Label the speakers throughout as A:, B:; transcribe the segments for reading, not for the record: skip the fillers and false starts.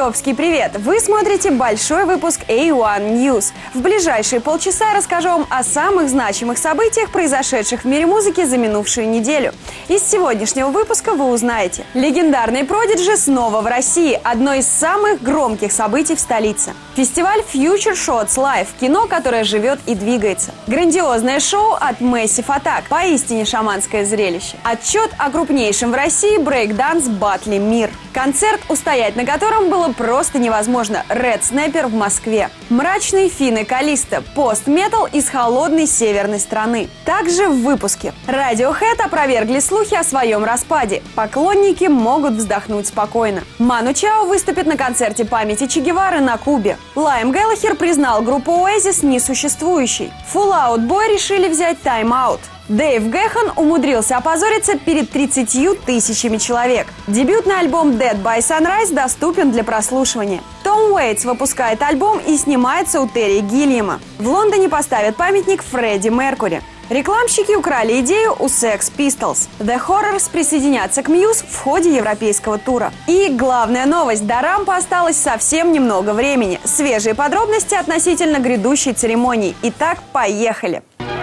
A: Московский привет! Вы смотрите большой выпуск A1 News. В ближайшие полчаса расскажу вам о самых значимых событиях, произошедших в мире музыки за минувшую неделю. Из сегодняшнего выпуска вы узнаете: легендарный Prodigy снова в России, одно из самых громких событий в столице. Фестиваль Future Shots Live, кино, которое живет и двигается. Грандиозное шоу от Massive Attack, поистине шаманское зрелище. Отчет о крупнейшем в России брейк-данс-баттле «Мир». Концерт, устоять на котором было просто невозможно. Red Snapper в Москве. Мрачные финны Калиста. Пост-метал из холодной северной страны. Также в выпуске. Radiohead опровергли слухи о своем распаде. Поклонники могут вздохнуть спокойно. Ману Чао выступит на концерте памяти Че Гевары на Кубе. Лайм Гэллахер признал группу Oasis несуществующей. Fall Out Boy решили взять тайм-аут. Дэйв Гэхан умудрился опозориться перед 30 тысячами человек. Дебютный альбом Dead by Sunrise доступен для прослушивания. Том Уэйтс выпускает альбом и снимается у Терри Гиллиама. В Лондоне поставят памятник Фредди Меркьюри. Рекламщики украли идею у Sex Pistols. The Horrors присоединятся к Muse в ходе европейского тура. И главная новость: до рампа осталось совсем немного времени. Свежие подробности относительно грядущей церемонии. Итак, поехали!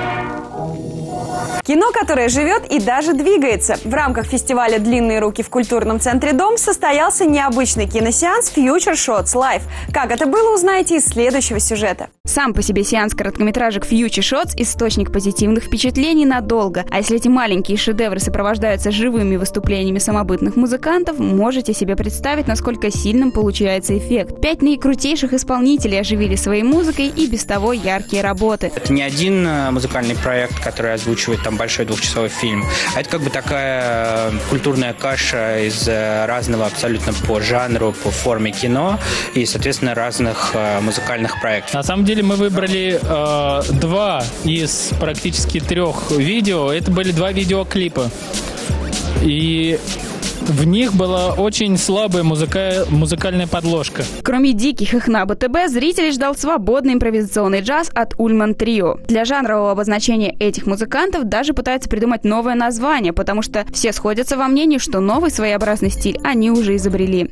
A: Кино, которое живет и даже двигается. В рамках фестиваля «Длинные руки» в культурном центре «Дом» состоялся необычный киносеанс Future Shots Live. Как это было, узнаете из следующего сюжета.
B: Сам по себе сеанс короткометражек Future Shots – источник позитивных впечатлений надолго. А если эти маленькие шедевры сопровождаются живыми выступлениями самобытных музыкантов, можете себе представить, насколько сильным получается эффект. 5 наикрутейших исполнителей оживили своей музыкой и без того яркие работы.
C: Это не один музыкальный проект, который озвучивает там большой двухчасовой фильм, а это как бы такая культурная каша из разного абсолютно по жанру, по форме кино и, соответственно, разных музыкальных проектов.
D: На самом деле мы выбрали 2 из практически 3 видео. Это были 2 видеоклипа. И в них была очень слабая музыкальная подложка.
B: Кроме диких их на БТБ, зрителей ждал свободный импровизационный джаз от Ульман Трио. Для жанрового обозначения этих музыкантов даже пытаются придумать новое название, потому что все сходятся во мнении, что новый своеобразный стиль они уже изобрели.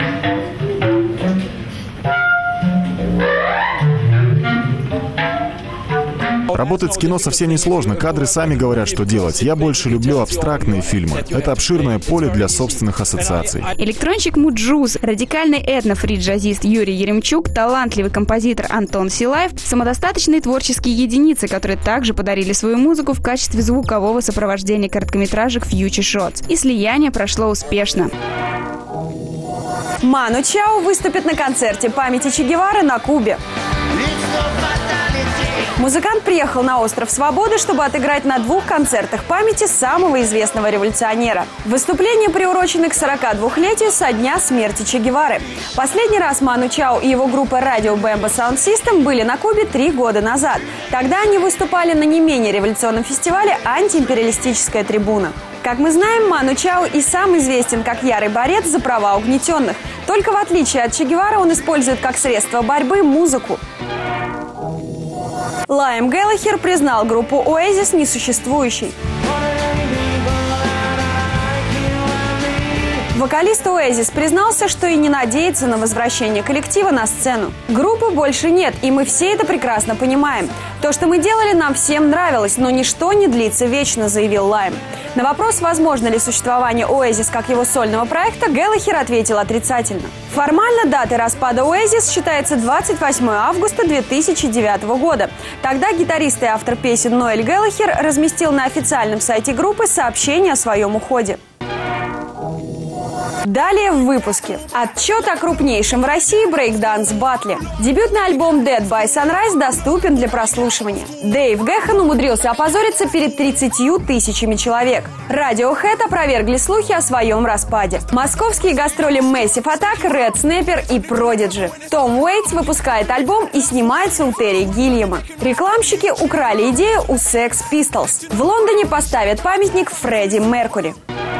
E: Работать с кино совсем несложно, кадры сами говорят, что делать. Я больше люблю абстрактные фильмы. Это обширное поле для собственных ассоциаций.
B: Электронщик Муджуз, радикальный этно-фри-джазист Юрий Еремчук, талантливый композитор Антон Силаев, самодостаточные творческие единицы, которые также подарили свою музыку в качестве звукового сопровождения короткометражек Future Shots. И слияние прошло успешно.
A: Ману Чао выступит на концерте памяти Че Гевары на Кубе. Музыкант приехал на остров Свободы, чтобы отыграть на 2 концертах памяти самого известного революционера. Выступления приурочены к 42-летию со дня смерти Че Гевары. Последний раз Ману Чао и его группа Radio Bamba Sound System были на Кубе 3 года назад. Тогда они выступали на не менее революционном фестивале «Антиимпериалистическая трибуна». Как мы знаем, Ману Чао и сам известен как ярый борец за права угнетенных. Только в отличие от Че Гевары он использует как средство борьбы музыку. Лайм Гэллахер признал группу Oasis несуществующей. Вокалист Oasis признался, что и не надеется на возвращение коллектива на сцену. Группы больше нет, и мы все это прекрасно понимаем. То, что мы делали, нам всем нравилось, но ничто не длится вечно, заявил Лайм. На вопрос, возможно ли существование Oasis как его сольного проекта, Гэллахер ответил отрицательно. Формально датой распада Oasis считается 28 августа 2009 года. Тогда гитарист и автор песен Ноэль Гэллахер разместил на официальном сайте группы сообщение о своем уходе. Далее в выпуске. Отчет о крупнейшем в России брейк-данс-баттле. Дебютный альбом Dead by Sunrise доступен для прослушивания. Дэйв Гэхан умудрился опозориться перед 30 тысячами человек. Radiohead опровергли слухи о своем распаде. Московские гастроли Massive Attack, Red Snapper и Prodigy. Том Уэйтс выпускает альбом и снимается у Терри Гиллиама. Рекламщики украли идею у Sex Pistols. В Лондоне поставят памятник Фредди Меркьюри.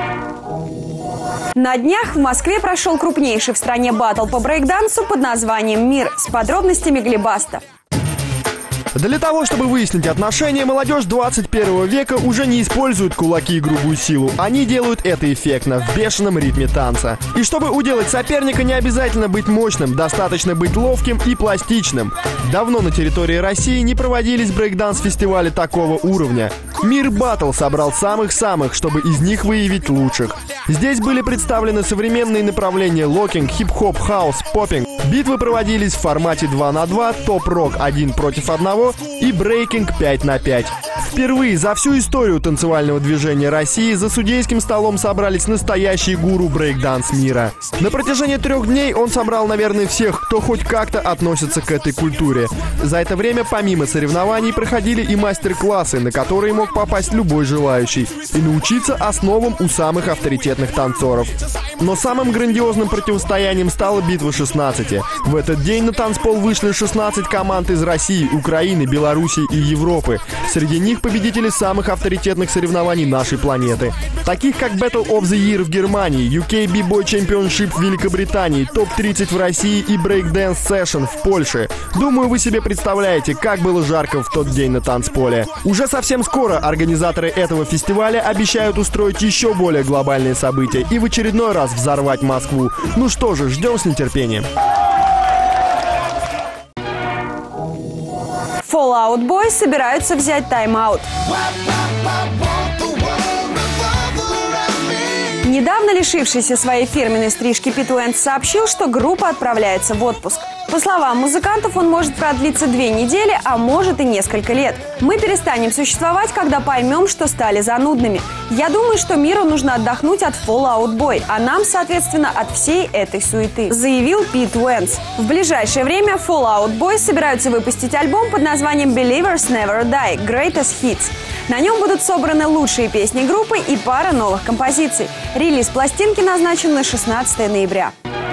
A: На днях в Москве прошел крупнейший в стране баттл по брейкдансу под названием «Мир». С подробностями Глебаста.
F: Для того, чтобы выяснить отношения, молодежь 21 века уже не использует кулаки и грубую силу. Они делают это эффектно, в бешеном ритме танца. И чтобы уделать соперника, не обязательно быть мощным, достаточно быть ловким и пластичным. Давно на территории России не проводились брейкданс-фестивали такого уровня. Мир Батл собрал самых-самых, чтобы из них выявить лучших. Здесь были представлены современные направления локинг, хип-хоп, хаус, поппинг. Битвы проводились в формате 2 на 2, топ-рок 1 против 1 и брейкинг 5 на 5. Впервые за всю историю танцевального движения России за судейским столом собрались настоящие гуру брейкданс мира. На протяжении 3 дней он собрал, наверное, всех, кто хоть как-то относится к этой культуре. За это время, помимо соревнований, проходили и мастер-классы, на которые мог попасть любой желающий, и научиться основам у самых авторитетных танцоров. Но самым грандиозным противостоянием стала битва 16. В этот день на танцпол вышли 16 команд из России, Украины, Белоруссии и Европы. Среди них победители самых авторитетных соревнований нашей планеты. Таких как Battle of the Year в Германии, UK B-Boy Championship в Великобритании, топ-30 в России и Breakdance Session в Польше. Думаю, вы себе представляете, как было жарко в тот день на танцполе. Уже совсем скоро организаторы этого фестиваля обещают устроить еще более глобальные события и в очередной раз взорвать Москву. Ну что же, ждем с нетерпением.
A: Fall Out Boy собираются взять тайм-аут. Недавно лишившийся своей фирменной стрижки Пит Уэнс сообщил, что группа отправляется в отпуск. По словам музыкантов, он может продлиться 2 недели, а может и несколько лет. Мы перестанем существовать, когда поймем, что стали занудными. Я думаю, что миру нужно отдохнуть от Fall Out Boy, а нам, соответственно, от всей этой суеты, заявил Пит Уэнс. В ближайшее время Fall Out Boy собираются выпустить альбом под названием Believers Never Die – Greatest Hits. На нем будут собраны лучшие песни группы и пара новых композиций. Релиз пластинки назначен на 16 ноября.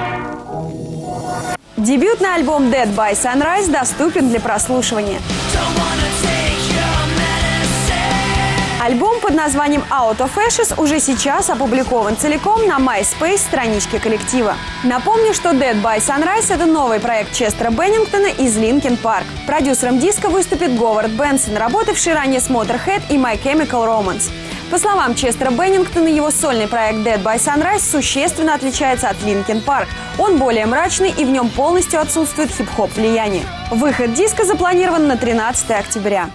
A: Дебютный альбом Dead by Sunrise доступен для прослушивания. Альбом под названием Out of Ashes уже сейчас опубликован целиком на MySpace страничке коллектива. Напомню, что Dead by Sunrise – это новый проект Честера Беннингтона из Linkin Park. Продюсером диска выступит Говард Бенсон, работавший ранее с Motorhead и My Chemical Romance. По словам Честера Беннингтона, его сольный проект Dead by Sunrise существенно отличается от Linkin Park. Он более мрачный и в нем полностью отсутствует хип-хоп влияние. Выход диска запланирован на 13 октября.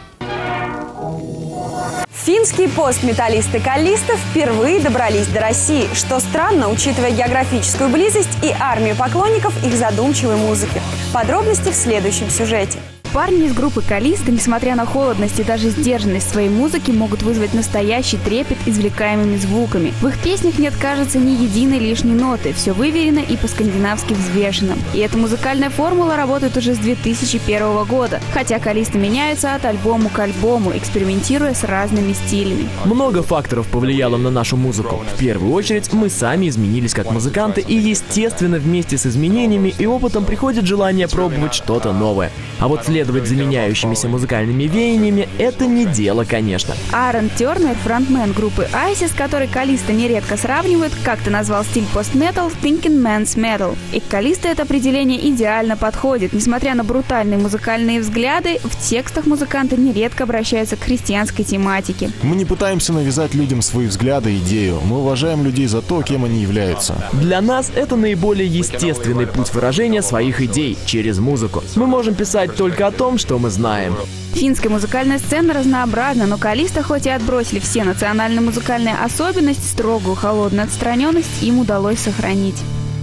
A: Финские постметаллисты Каллисто впервые добрались до России, что странно, учитывая географическую близость и армию поклонников их задумчивой музыки. Подробности в следующем сюжете.
B: Парни из группы Каллисто, несмотря на холодность и даже сдержанность своей музыки, могут вызвать настоящий трепет извлекаемыми звуками. В их песнях нет, кажется, ни единой лишней ноты. Все выверено и по-скандинавски взвешено. И эта музыкальная формула работает уже с 2001 года. Хотя Каллисто меняются от альбома к альбому, экспериментируя с разными стилями.
G: Много факторов повлияло на нашу музыку. В первую очередь, мы сами изменились как музыканты, и, естественно, вместе с изменениями и опытом приходит желание пробовать что-то новое. А вот следовать за меняющимися музыкальными веяниями – это не дело, конечно.
B: Аарон Тернер, фронтмен группы ISIS, который Каллисто нередко сравнивают, как-то назвал стиль пост-метал «thinking man's metal». И к Каллисто это определение идеально подходит. Несмотря на брутальные музыкальные взгляды, в текстах музыканты нередко обращаются к христианской тематике.
E: Мы не пытаемся навязать людям свои взгляды и идею. Мы уважаем людей за то, кем они являются.
G: Для нас это наиболее естественный путь выражения своих идей через музыку. Мы можем писать только о том, что мы знаем.
B: Финская музыкальная сцена разнообразна, но Каллисто, хоть и отбросили все национальные музыкальные особенности, строгую холодную отстраненность им удалось сохранить.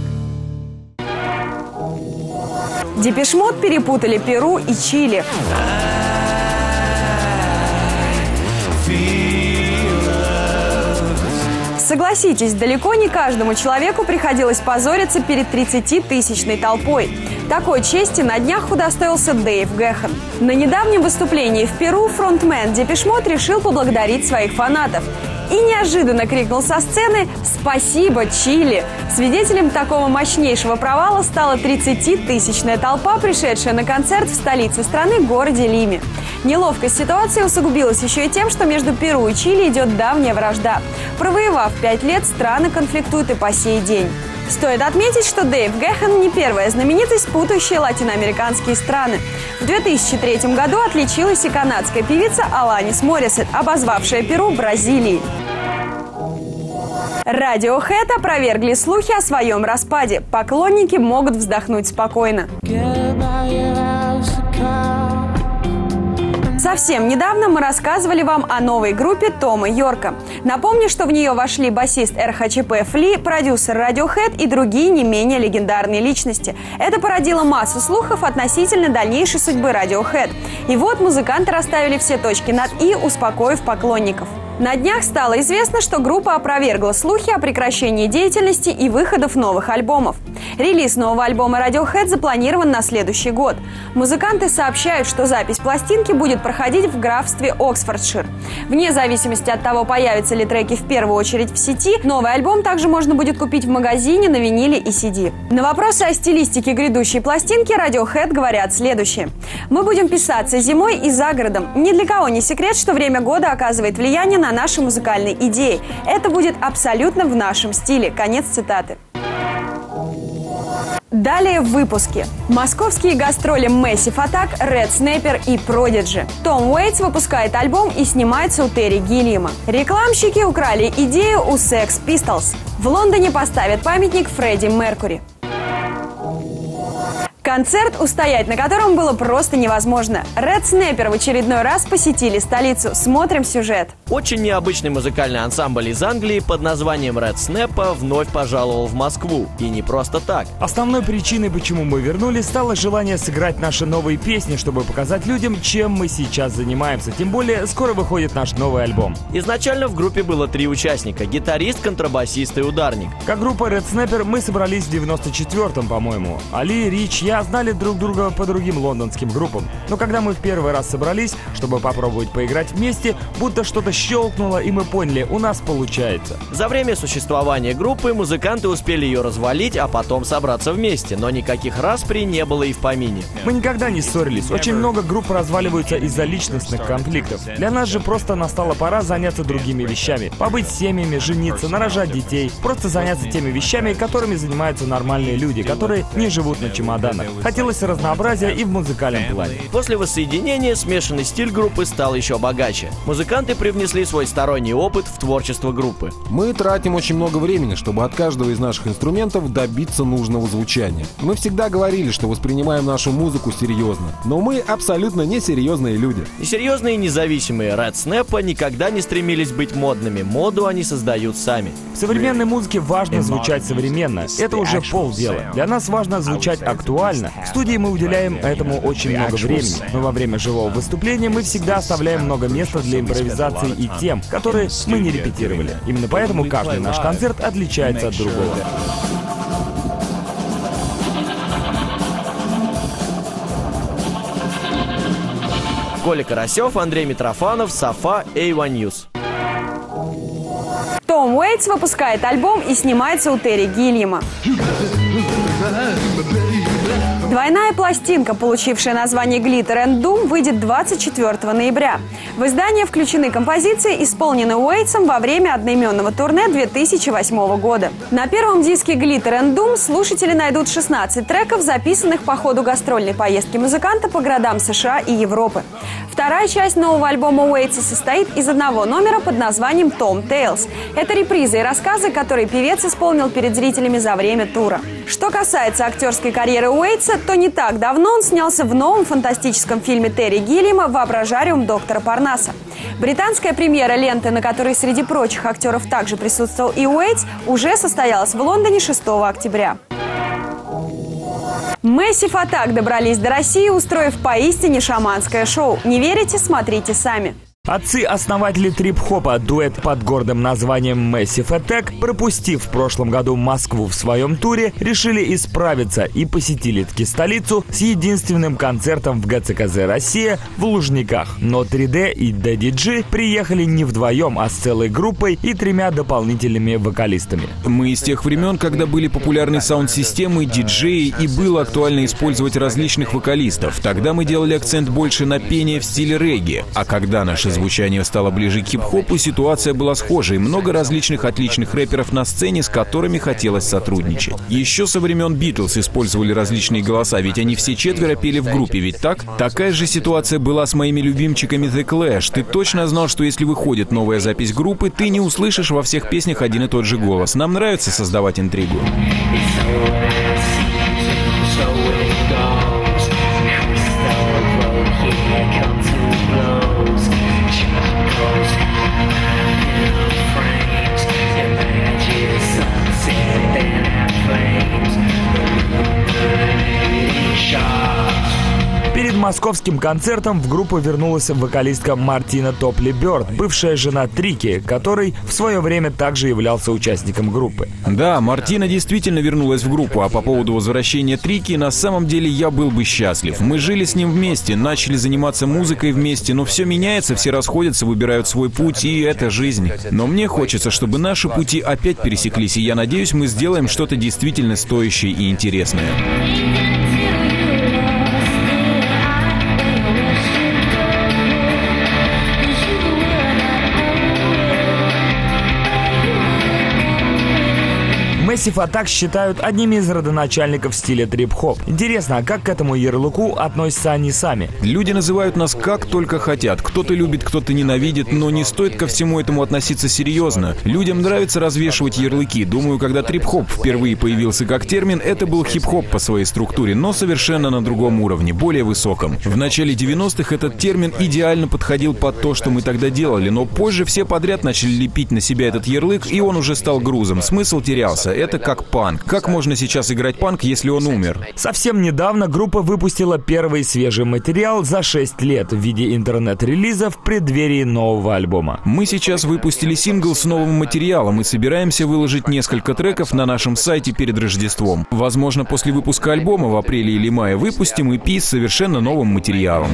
A: Депеш Мод перепутали Перу и Чили. Согласитесь, далеко не каждому человеку приходилось позориться перед 30-тысячной толпой. Такой чести на днях удостоился Дэйв Гэхан. На недавнем выступлении в Перу фронтмен Депеш Мод решил поблагодарить своих фанатов. и неожиданно крикнул со сцены «Спасибо, Чили!». Свидетелем такого мощнейшего провала стала 30-тысячная толпа, пришедшая на концерт в столице страны, городе Лиме. Неловкость ситуации усугубилась еще и тем, что между Перу и Чили идет давняя вражда. Провоевав 5 лет, страны конфликтуют и по сей день. Стоит отметить, что Дэйв Гэхан не первая знаменитость, путающая латиноамериканские страны. В 2003 году отличилась и канадская певица Аланис Морисет, обозвавшая Перу Бразилией. Radiohead опровергли слухи о своем распаде. Поклонники могут вздохнуть спокойно. Совсем недавно мы рассказывали вам о новой группе Тома Йорка. Напомню, что в нее вошли басист РХЧП Фли, продюсер Radiohead и другие не менее легендарные личности. Это породило массу слухов относительно дальнейшей судьбы Radiohead. И вот музыканты расставили все точки над «и», успокоив поклонников. На днях стало известно, что группа опровергла слухи о прекращении деятельности и выходов новых альбомов. Релиз нового альбома Radiohead запланирован на следующий год. Музыканты сообщают, что запись пластинки будет проходить в графстве Оксфордшир. Вне зависимости от того, появятся ли треки в первую очередь в сети, новый альбом также можно будет купить в магазине на виниле и CD. На вопросы о стилистике грядущей пластинки Radiohead говорят следующее. «Мы будем писаться зимой и за городом. Ни для кого не секрет, что время года оказывает влияние на наши музыкальные идеи. Это будет абсолютно в нашем стиле». Конец цитаты. Далее в выпуске. Московские гастроли Massive Attack, Red Snapper и Prodigy. Том Уэйтс выпускает альбом и снимается у Терри Гиллиама. Рекламщики украли идею у Sex Pistols. В Лондоне поставят памятник Фредди Меркьюри. Концерт, устоять на котором было просто невозможно. Red Snapper в очередной раз посетили столицу. Смотрим сюжет.
H: Очень необычный музыкальный ансамбль из Англии под названием Red Snapper вновь пожаловал в Москву. И не просто так.
I: Основной причиной, почему мы вернулись, стало желание сыграть наши новые песни, чтобы показать людям, чем мы сейчас занимаемся. Тем более, скоро выходит наш новый альбом.
H: Изначально в группе было 3 участника – гитарист, контрабасист и ударник.
I: Как группа Red Snapper мы собрались в 94-м, по-моему. Али, Рич, я знали друг друга по другим лондонским группам. Но когда мы в первый раз собрались, чтобы попробовать поиграть вместе, будто что-то щелкнуло, и мы поняли, у нас получается.
H: За время существования группы музыканты успели ее развалить, а потом собраться вместе, но никаких распри не было и в помине.
I: Мы никогда не ссорились. Очень много групп разваливаются из-за личностных конфликтов. Для нас же просто настала пора заняться другими вещами. Побыть семьями, жениться, нарожать детей. Просто заняться теми вещами, которыми занимаются нормальные люди, которые не живут на чемоданах. Хотелось разнообразия и в музыкальном плане.
H: После воссоединения смешанный стиль группы стал еще богаче. Музыканты привнесли свой сторонний опыт в творчество группы.
J: Мы тратим очень много времени, чтобы от каждого из наших инструментов добиться нужного звучания. Мы всегда говорили, что воспринимаем нашу музыку серьезно, но мы абсолютно несерьезные люди.
H: Несерьезные и независимые Red Snapper никогда не стремились быть модными. Моду они создают сами.
I: В современной музыке важно звучать современно. Это уже полдела. Для нас важно звучать актуально. В студии мы уделяем этому очень много времени. Но во время живого выступления мы всегда оставляем много места для импровизации и тем, которые мы не репетировали. Именно поэтому каждый наш концерт отличается от другого.
H: Коля Карасев, Андрей Митрофанов, Сафа, A1 News.
A: Том Уэйтс выпускает альбом и снимается у Терри Гиллиама. Двойная пластинка, получившая название Glitter and Doom, выйдет 24 ноября. В издание включены композиции, исполненные Уэйтсом во время одноименного турне 2008 года. На первом диске Glitter and Doom слушатели найдут 16 треков, записанных по ходу гастрольной поездки музыканта по городам США и Европы. Вторая часть нового альбома Уэйтса состоит из одного номера под названием Tom Tales. Это репризы и рассказы, которые певец исполнил перед зрителями за время тура. Что касается актерской карьеры Уэйтса, то не так давно он снялся в новом фантастическом фильме Терри Гиллиама «Воображариум доктора Парнаса». Британская премьера ленты, на которой среди прочих актеров также присутствовал и Уэйтс, уже состоялась в Лондоне 6 октября. Massive Attack добрались до России, устроив поистине шаманское шоу. Не верите? Смотрите сами.
I: Отцы-основатели трип-хопа, дуэт под гордым названием Massive Attack, пропустив в прошлом году Москву в своем туре, решили исправиться и посетили таки столицу с единственным концертом в ГЦКЗ «Россия» в Лужниках. Но 3D и Daddy G приехали не вдвоем, а с целой группой и 3 дополнительными вокалистами.
J: Мы из тех времен, когда были популярны саунд-системы, диджеи и было актуально использовать различных вокалистов. Тогда мы делали акцент больше на пение в стиле регги. А когда наше звучание стало ближе к хип-хопу, ситуация была схожей. Много различных отличных рэперов на сцене, с которыми хотелось сотрудничать. Еще со времен Битлз использовали различные голоса, ведь они все 4 пели в группе, ведь так? Такая же ситуация была с моими любимчиками The Clash. Ты точно знал, что если выходит новая запись группы, ты не услышишь во всех песнях один и тот же голос. Нам нравится создавать интригу.
I: Перед московским концертом в группу вернулась вокалистка Мартина Топли Бёрд, бывшая жена Трики, который в свое время также являлся участником группы.
J: Да, Мартина действительно вернулась в группу, а по поводу возвращения Трики, на самом деле я был бы счастлив. Мы жили с ним вместе, начали заниматься музыкой вместе, но все меняется, все расходятся, выбирают свой путь, и это жизнь. Но мне хочется, чтобы наши пути опять пересеклись, и я надеюсь, мы сделаем что-то действительно стоящее и интересное.
I: Massive Attack считают одними из родоначальников стиля трип-хоп. Интересно, а как к этому ярлыку относятся они сами?
J: Люди называют нас как только хотят. Кто-то любит, кто-то ненавидит, но не стоит ко всему этому относиться серьезно. Людям нравится развешивать ярлыки. Думаю, когда трип-хоп впервые появился как термин, это был хип-хоп по своей структуре, но совершенно на другом уровне, более высоком. В начале 90-х этот термин идеально подходил под то, что мы тогда делали, но позже все подряд начали лепить на себя этот ярлык, и он уже стал грузом. Смысл терялся. Это как панк. Как можно сейчас играть панк, если он умер?
I: Совсем недавно группа выпустила первый свежий материал за 6 лет в виде интернет-релиза в преддверии нового альбома.
J: Мы сейчас выпустили сингл с новым материалом и собираемся выложить несколько треков на нашем сайте перед Рождеством. Возможно, после выпуска альбома в апреле или мае выпустим EP с совершенно новым материалом.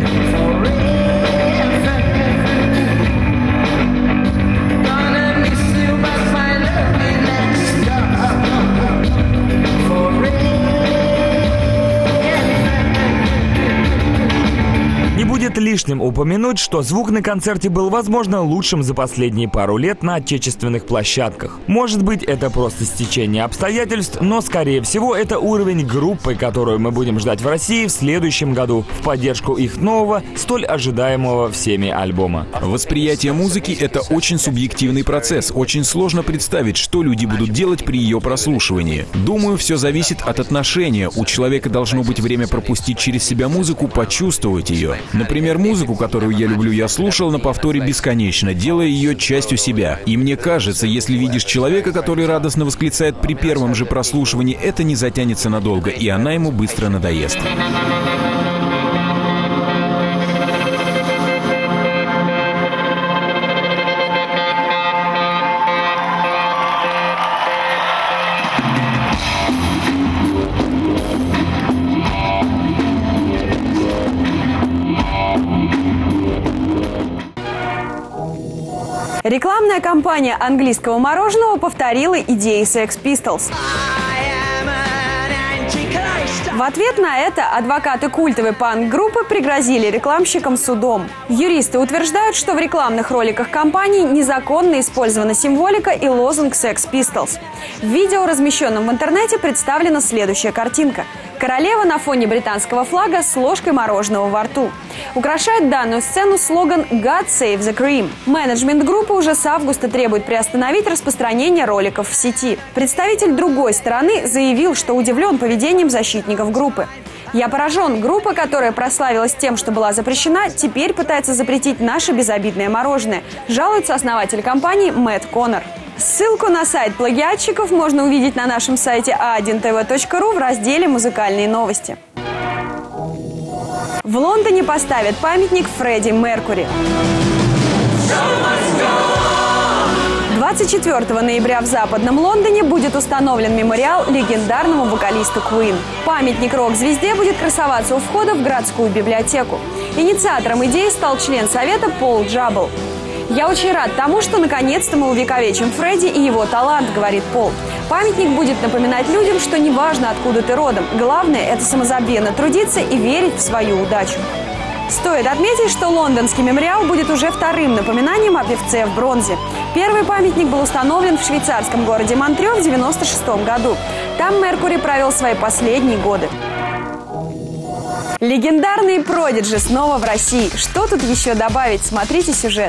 I: Будет лишним упомянуть, что звук на концерте был, возможно, лучшим за последние пару лет на отечественных площадках. Может быть, это просто стечение обстоятельств, но, скорее всего, это уровень группы, которую мы будем ждать в России в следующем году в поддержку их нового, столь ожидаемого всеми альбома.
J: Восприятие музыки — это очень субъективный процесс. Очень сложно представить, что люди будут делать при ее прослушивании. Думаю, все зависит от отношения. У человека должно быть время пропустить через себя музыку, почувствовать ее. Например, музыку, которую я люблю, я слушал на повторе бесконечно, делая ее частью себя. И мне кажется, если видишь человека, который радостно восклицает при первом же прослушивании, это не затянется надолго, и она ему быстро надоест.
A: Рекламная кампания английского мороженого повторила идеи Sex Pistols. В ответ на это адвокаты культовой панк-группы пригрозили рекламщикам судом. Юристы утверждают, что в рекламных роликах компании незаконно использована символика и лозунг Sex Pistols. В видео, размещенном в интернете, представлена следующая картинка. Королева на фоне британского флага с ложкой мороженого во рту. Украшает данную сцену слоган «God Save the Cream». Менеджмент группы уже с августа требует приостановить распространение роликов в сети. Представитель другой стороны заявил, что удивлен поведением защитников группы. «Я поражен. Группа, которая прославилась тем, что была запрещена, теперь пытается запретить наше безобидное мороженое», жалуется основатель компании Мэтт Коннор. Ссылку на сайт плагиатчиков можно увидеть на нашем сайте a1tv.ru в разделе «Музыкальные новости». В Лондоне поставят памятник Фредди Меркьюри. 24 ноября в Западном Лондоне будет установлен мемориал легендарному вокалисту Queen. Памятник рок-звезде будет красоваться у входа в городскую библиотеку. Инициатором идеи стал член совета Пол Джаббл. «Я очень рад тому, что наконец-то мы увековечим Фредди и его талант», — говорит Пол. «Памятник будет напоминать людям, что неважно, откуда ты родом. Главное – это самозабвенно трудиться и верить в свою удачу». Стоит отметить, что лондонский мемориал будет уже вторым напоминанием о певце в бронзе. Первый памятник был установлен в швейцарском городе Монтре в 1996 году. Там Меркури провел свои последние годы. Легендарные Продиджи снова в России. Что тут еще добавить? Смотрите сюжет.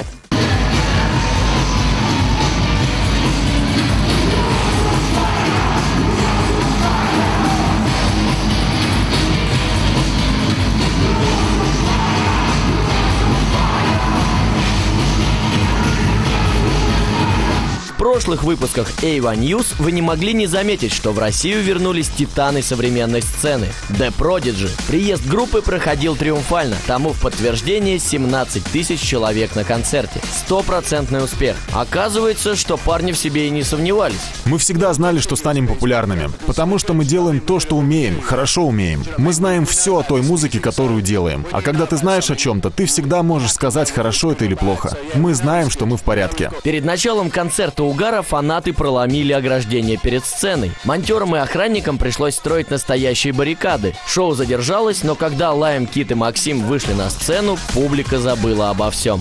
H: В прошлых выпусках A1 News вы не могли не заметить, что в Россию вернулись титаны современной сцены – The Prodigy. Приезд группы проходил триумфально, тому в подтверждение 17 тысяч человек на концерте. 100% успех. Оказывается, что парни в себе и не сомневались.
E: Мы всегда знали, что станем популярными, потому что мы делаем то, что умеем, хорошо умеем. Мы знаем все о той музыке, которую делаем. А когда ты знаешь о чем-то, ты всегда можешь сказать, хорошо это или плохо. Мы знаем, что мы в порядке.
H: Перед началом концерта угара фанаты проломили ограждение перед сценой. Монтерам и охранникам пришлось строить настоящие баррикады. Шоу задержалось, но когда Лайм, Кит и Максим вышли на сцену, публика забыла обо всем.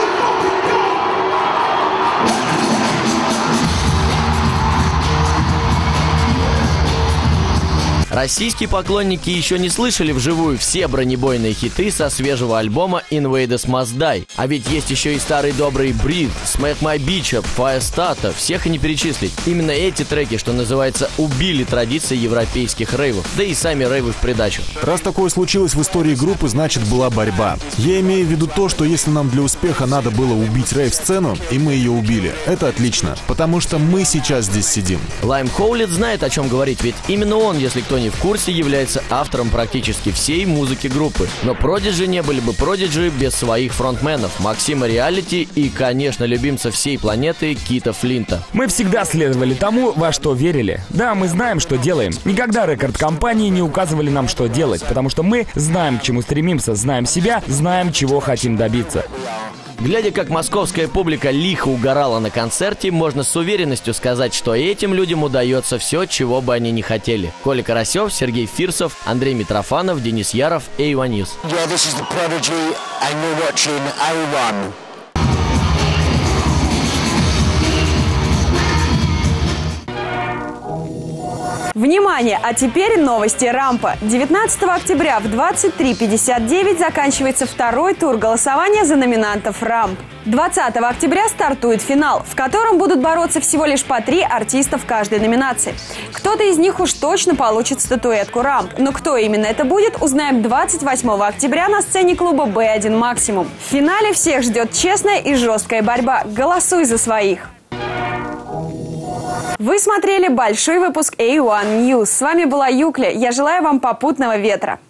H: Российские поклонники еще не слышали вживую все бронебойные хиты со свежего альбома Invaders Must Die. А ведь есть еще и старый добрый Breathe, Smack My Bitch Up, Firestarter, всех и не перечислить. Именно эти треки, что называется, убили традиции европейских рейвов, да и сами рейвы в придачу.
E: Раз такое случилось в истории группы, значит была борьба. Я имею в виду то, что если нам для успеха надо было убить рейв-сцену, и мы ее убили, это отлично, потому что мы сейчас здесь сидим.
H: Лайм Хоулит знает, о чем говорить, ведь именно он, если кто не в курсе, является автором практически всей музыки группы. Но Prodigy не были бы Prodigy без своих фронтменов Максима Реалити и, конечно, любимца всей планеты Кита Флинта.
I: Мы всегда следовали тому, во что верили. Да, мы знаем, что делаем. Никогда рекорд-компании не указывали нам, что делать, потому что мы знаем, к чему стремимся, знаем себя, знаем, чего хотим добиться.
H: Глядя, как московская публика лихо угорала на концерте, можно с уверенностью сказать, что этим людям удается все, чего бы они ни хотели. Коля Карасев, Сергей Фирсов, Андрей Митрофанов, Денис Яров, A1 News.
K: Yeah, this is the Prodigy, and you're watching A1.
A: Внимание! А теперь новости Рампа. 19 октября в 23:59 заканчивается второй тур голосования за номинантов Рамп. 20 октября стартует финал, в котором будут бороться всего лишь по 3 артиста в каждой номинации. Кто-то из них уж точно получит статуэтку Рамп, но кто именно это будет, узнаем 28 октября на сцене клуба B1 Максимум. В финале всех ждет честная и жесткая борьба. Голосуй за своих! Вы смотрели большой выпуск A1 News. С вами была Юкля. Я желаю вам попутного ветра.